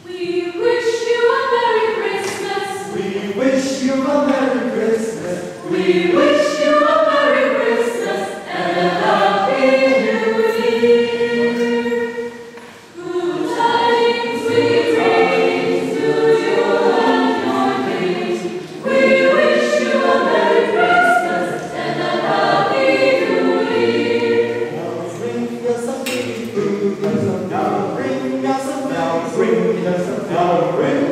We wish you a Merry Christmas. We wish you a Merry Christmas. We wish you a Merry Christmas and a Happy New Year. Good tidings we bring to you and your king. We wish you a Merry Christmas and a Happy New Year. Bells ring us a bell, ring us a bell, ring us a bell, ring.